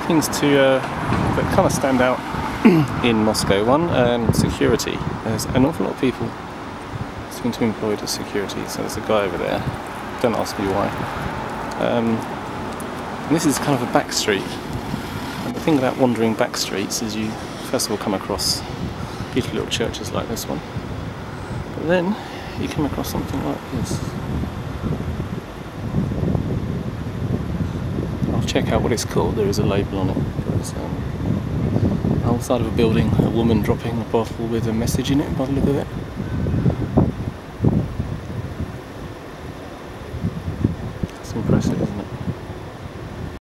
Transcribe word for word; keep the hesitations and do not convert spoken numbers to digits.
things to uh, that kind of stand out in Moscow. One, um, security. There's an awful lot of people seem to be employed as security. So there's a guy over there. Don't ask me why. Um, and this is kind of a back street. And the thing about wandering back streets is you first of all come across beautiful little churches like this one. But then you come across something like this. I'll check out what it's called. There is a label on it. But, um, outside of a building, a woman dropping a bottle with a message in it by the look of it. That's impressive.